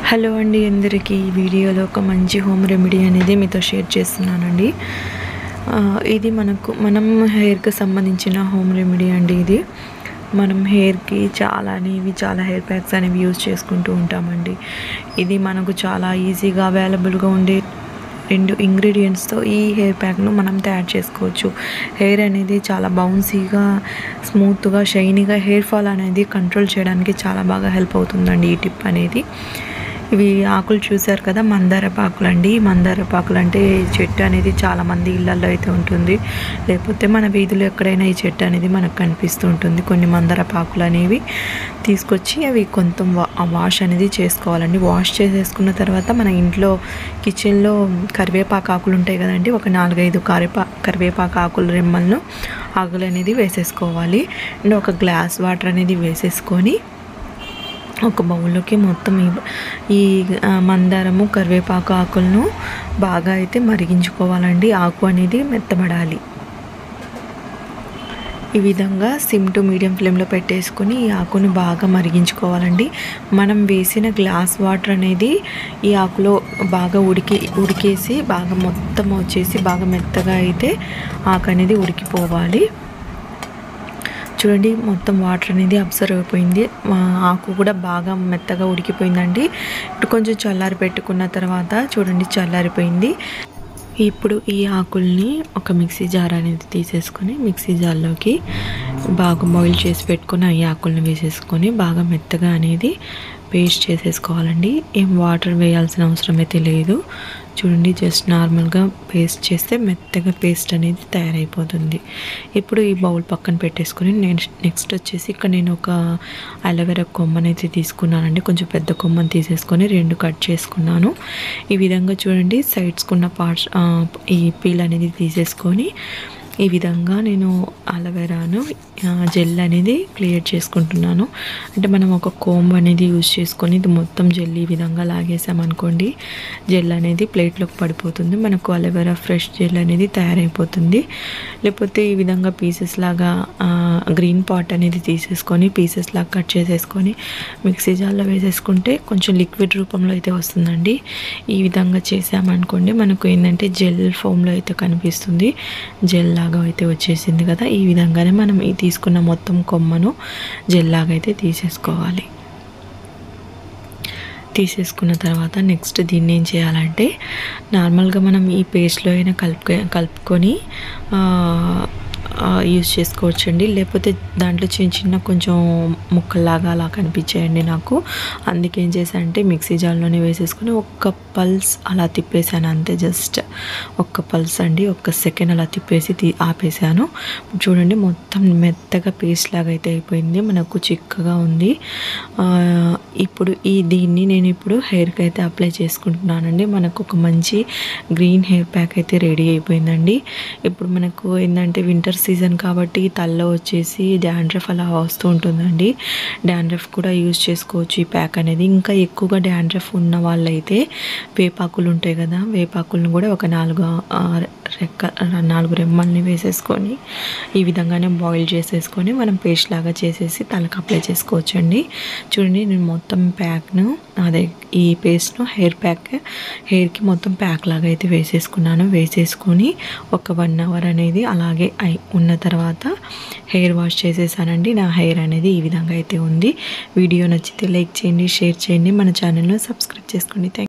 Hello అండి అందరికీ ఈ వీడియోలో ఒక మంచి హోమ్ రెమెడీ అనేది మీతో షేర్ చేస్తున్నానండి. ఇది మనం హెయిర్కి సంబంధించిన హోమ్ రెమెడీ అండి. ఇది మనం హెయిర్కి చాలా హెయిర్ ప్యాక్స్ అనేవి యూజ్ చేసుకుంటూ ఉంటామండి. ఇది మనకు చాలా ఈజీగా అవైలబుల్గా ఉండే 2 ఇంగ్రీడియంట్స్తో ఈ హెయిర్ ప్యాక్ను మనం తయారు చేసుకోవచ్చు. హెయిర్ అనేది చాలా బౌన్సీగా, స్మూత్గా, షైనీగా హెయిర్ ఫాల్ అనేది కంట్రోల్ చేయడానికి చాలా బాగా హెల్ప్ అవుతుందండి ఈ టిప్ అనేది. ఇవి ఆకులు చూసారు కదా, మందారపాకులు అండి. మందారపాకులు అంటే చెట్టు అనేది చాలామంది ఇళ్ళల్లో అయితే ఉంటుంది, లేకపోతే మన వీధిలో ఎక్కడైనా ఈ చెట్టు అనేది మనకు కనిపిస్తూ ఉంటుంది. కొన్ని మందారపాకులు అనేవి తీసుకొచ్చి అవి కొంత వాష్ అనేది చేసుకోవాలండి. వాష్ చేసేసుకున్న తర్వాత మన ఇంట్లో కిచెన్లో కరివేపాకు ఆకులు ఉంటాయి కదండి, ఒక 4-5 కరివేపాకు ఆకుల రెమ్మలను ఆకులు అనేది వేసేసుకోవాలి. అండ్ ఒక గ్లాస్ వాటర్ అనేది వేసేసుకొని ఒక బౌల్లోకి మొత్తం ఈ మందారము కరివేపాకు ఆకులను బాగా అయితే మరిగించుకోవాలండి. ఆకు అనేది మెత్తబడాలి. ఈ విధంగా సిమ్ టు మీడియం ఫ్లేమ్లో పెట్టేసుకొని ఈ ఆకుని బాగా మరిగించుకోవాలండి. మనం వేసిన గ్లాస్ వాటర్ అనేది ఈ ఆకులో బాగా ఉడికేసి బాగా మొత్తం వచ్చేసి బాగా మెత్తగా అయితే ఆకు అనేది ఉడికిపోవాలి. చూడండి, మొత్తం వాటర్ అనేది అబ్జర్వ్ అయిపోయింది. ఆకు కూడా బాగా మెత్తగా ఉడికిపోయిందండి. ఇప్పుడు కొంచెం చల్లారి పెట్టుకున్న తర్వాత చూడండి, చల్లారిపోయింది. ఇప్పుడు ఈ ఆకుల్ని ఒక మిక్సీ జార్ అనేది తీసేసుకొని మిక్సీ జార్లోకి బాగా బాయిల్ చేసి పెట్టుకుని ఈ ఆకుల్ని వేసేసుకొని బాగా మెత్తగా అనేది పేస్ట్ చేసేసుకోవాలండి. ఏం వాటర్ వేయాల్సిన అవసరం అయితే లేదు. చూడండి, జస్ట్ నార్మల్గా పేస్ట్ చేస్తే మెత్తగా పేస్ట్ అనేది తయారైపోతుంది. ఇప్పుడు ఈ బౌల్ పక్కన పెట్టేసుకొని నెక్స్ట్ వచ్చేసి ఇక్కడ నేను ఒక అలోవెరా కొమ్మనైతే తీసుకున్నానండి. కొంచెం పెద్ద కొమ్మని తీసేసుకొని 2 కట్ చేసుకున్నాను. ఈ విధంగా చూడండి, సైడ్స్కున్న పార్ట్స్ ఈ పీల్ అనేది తీసేసుకొని ఈ విధంగా నేను అలోవెరాను జెల్ అనేది క్లియర్ చేసుకుంటున్నాను. అంటే మనం ఒక కోంబ్ అనేది యూజ్ చేసుకొని ఇది మొత్తం జెల్ ఈ విధంగా లాగేసామనుకోండి, జెల్ అనేది ప్లేట్లోకి పడిపోతుంది. మనకు అలోవెరా ఫ్రెష్ జెల్ అనేది తయారైపోతుంది. లేకపోతే ఈ విధంగా పీసెస్ లాగా గ్రీన్ పార్ట్ అనేది తీసేసుకొని పీసెస్ లాగా కట్ చేసేసుకొని మిక్సీ జార్లో వేసేసుకుంటే కొంచెం లిక్విడ్ రూపంలో అయితే వస్తుందండి. ఈ విధంగా చేసామనుకోండి, మనకు ఏంటంటే జెల్ ఫామ్లో అయితే కనిపిస్తుంది. జెల్ లాగా అయితే వచ్చేసింది కదా. ఈ విధంగానే మనం ఈ తీసుకున్న మొత్తం కొమ్మను జెల్ లాగా అయితే తీసేసుకోవాలి. తీసేసుకున్న తర్వాత నెక్స్ట్ దీన్ని ఏం చేయాలంటే, నార్మల్గా మనం ఈ పేస్ట్లో అయినా కలుపుకొని యూజ్ చేసుకోవచ్చండి. లేకపోతే దాంట్లో చిన్న కొంచెం ముక్కల్లాగా అలా కనిపించాయండి నాకు. అందుకే ఏం చేశానంటే మిక్సీ జార్లోనే వేసేసుకొని ఒక్క పల్స్ అలా తిప్పేసాను అంతే. జస్ట్ ఒక్క పల్స్ అండి, ఒక్క సెకండ్ అలా తిప్పేసి ఆపేసాను. చూడండి, మొత్తం మెత్తగా పేస్ట్ లాగా అయితే అయిపోయింది, మనకు చిక్కగా ఉంది. ఇప్పుడు దీన్ని నేను ఇప్పుడు హెయిర్కి అయితే అప్లై చేసుకుంటున్నానండి. మనకు ఒక మంచి గ్రీన్ హెయిర్ ప్యాక్ అయితే రెడీ అయిపోయిందండి. ఇప్పుడు మనకు ఏంటంటే వింటర్ సీజన్ కాబట్టి తలలో వచ్చేసి డాండ్రఫ్ అలా వస్తూ ఉంటుందండి. డాండ్రఫ్ కూడా యూజ్ చేసుకోవచ్చు ఈ ప్యాక్ అనేది. ఇంకా ఎక్కువగా డాండ్రఫ్ ఉన్న వాళ్ళైతే వేపాకులు ఉంటాయి కదా, వేపాకులను కూడా ఒక 4 రెమ్మల్ని వేసేసుకొని ఈ విధంగానే బాయిల్ చేసేసుకొని మనం పేస్ట్ లాగా చేసేసి తలకు అప్లై చేసుకోవచ్చండి. చూడండి, నేను మొత్తం ప్యాక్ను ఈ పేస్ట్ను హెయిర్కి మొత్తం ప్యాక్ లాగా అయితే వేసేసుకున్నాను. వేసేసుకొని ఒక 1 అవర్ అనేది అలాగే ఉన్న తర్వాత హెయిర్ వాష్ చేసేసానండి. నా హెయిర్ అనేది ఈ విధంగా అయితే ఉంది. వీడియో నచ్చితే లైక్ చేయండి, షేర్ చేయండి, మన ఛానల్ను సబ్స్క్రైబ్ చేసుకోండి.